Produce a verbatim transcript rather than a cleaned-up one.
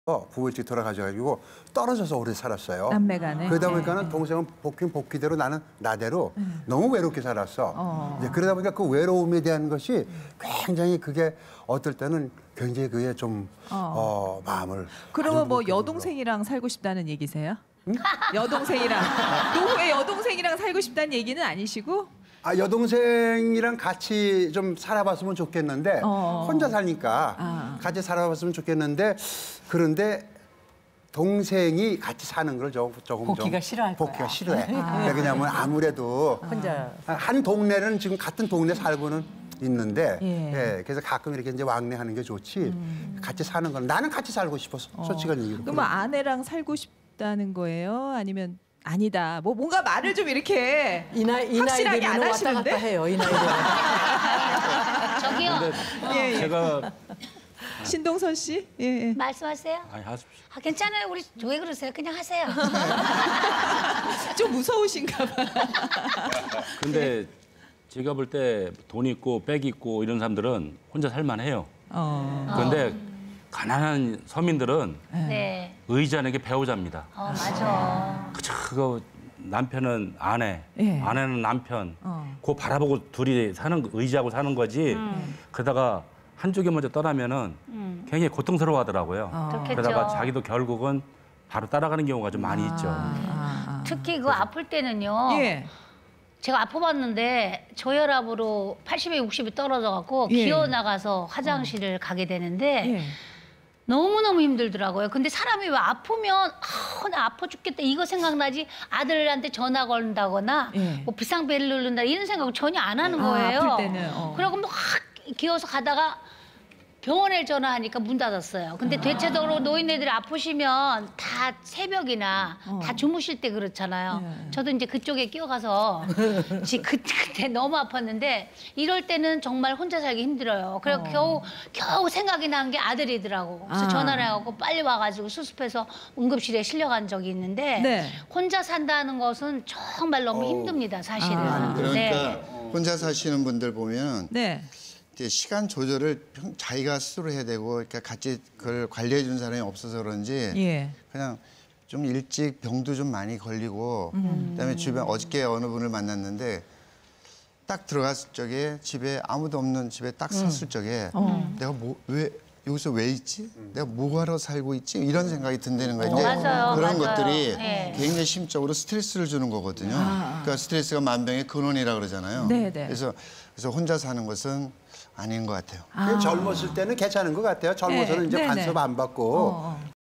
어, 부모집 돌아가셔가지고 떨어져서 오래 살았어요. 남매간에. 그러다 네. 보니까는 동생은 복긴 복기대로 나는 나대로 네. 너무 외롭게 살았어. 어. 이제 그러다 보니까 그 외로움에 대한 것이 굉장히 그게 어떨 때는 굉장히 그게 좀 어. 어, 마음을. 그러면 뭐 여동생이랑 살고 싶다는 얘기세요? 응? 여동생이랑 노후에 여동생이랑 살고 싶다는 얘기는 아니시고? 아, 여동생이랑 같이 좀 살아봤으면 좋겠는데 어. 혼자 사니까 아. 같이 살아봤으면 좋겠는데 그런데 동생이 같이 사는 걸 조금 조금 복귀가 싫어할 거야. 복귀가 싫어해. 아. 왜냐면 아무래도 혼자 한 동네는 지금 같은 동네 살고는 있는데 예. 예, 그래서 가끔 이렇게 이제 왕래하는 게 좋지 음. 같이 사는 건 나는 같이 살고 싶어서 어. 솔직한 얘기로. 그럼 아내랑 살고 싶다는 거예요? 아니면 아니다. 뭐 뭔가 말을 좀 이렇게 이 나이, 이 확실하게 안 왔다 하시는데? 갔다 해요. 이 나이 저기요. 예, 예. 제가 신동선 씨, 예, 예. 말씀하세요. 아니 하십시오. 아, 괜찮아요. 우리 왜 그러세요? 그냥 하세요. 좀 무서우신가 봐. 근데 제가 볼 때 돈 있고 백 있고 이런 사람들은 혼자 살만해요. 어. 그런데 어. 가난한 서민들은 네. 의자에게 배우자입니다. 어, 맞아. 그쵸, 그거 남편은 아내, 예. 아내는 남편. 어. 그거 바라보고 둘이 사는 거, 의지하고 사는 거지. 음. 그러다가 한쪽이 먼저 떠나면은 음. 굉장히 고통스러워하더라고요. 어. 그렇겠죠. 그러다가 자기도 결국은 바로 따라가는 경우가 좀 많이 있죠. 아, 아. 특히 그 아플 때는요. 예. 제가 아파봤는데 저혈압으로 팔십에 육십이 떨어져갖고 예. 기어 나가서 화장실을 어. 가게 되는데 예. 너무너무 힘들더라고요. 근데 사람이 왜 아프면 아, 나 아파 죽겠다 이거 생각나지 아들한테 전화 걸는다거나 예. 뭐 비상벨을 누른다 이런 생각을 전혀 안 하는 아, 거예요. 아플 때는, 어. 그러고 막 기어서 가다가 병원에 전화하니까 문 닫았어요. 근데 아. 대체적으로 노인네들이 아프시면 다 새벽이나 어. 다 주무실 때 그렇잖아요. 예. 저도 이제 그쪽에 끼어가서 그, 그때 너무 아팠는데 이럴 때는 정말 혼자 살기 힘들어요. 그래 어. 겨우 겨우 생각이 난 게 아들이더라고. 그래서 아. 전화를 해갖고 빨리 와가지고 수습해서 응급실에 실려간 적이 있는데 네. 혼자 산다는 것은 정말 너무 어. 힘듭니다, 사실은. 아. 그러니까 네. 혼자 사시는 분들 보면 네. 이제 시간 조절을 평- 자기가 스스로 해야 되고 그러니까 같이 그걸 관리해 준 사람이 없어서 그런지 예. 그냥 좀 일찍 병도 좀 많이 걸리고 음. 그다음에 주변 어저께 어느 분을 만났는데 딱 들어갔을 적에 집에 아무도 없는 집에 딱 섰을 적에 어. 내가 뭐 왜 여기서 왜 있지? 내가 뭐하러 살고 있지? 이런 생각이 든다는 거예요. 이제 맞아요, 그런 맞아요. 것들이 네. 굉장히 심적으로 스트레스를 주는 거거든요. 그러니까 스트레스가 만병의 근원이라 그러잖아요. 네, 네. 그래서 그래서 혼자 사는 것은 아닌 것 같아요. 젊었을 때는 괜찮은 것 같아요. 젊어서는 네, 이제 네, 간섭 네. 안 받고 어, 어.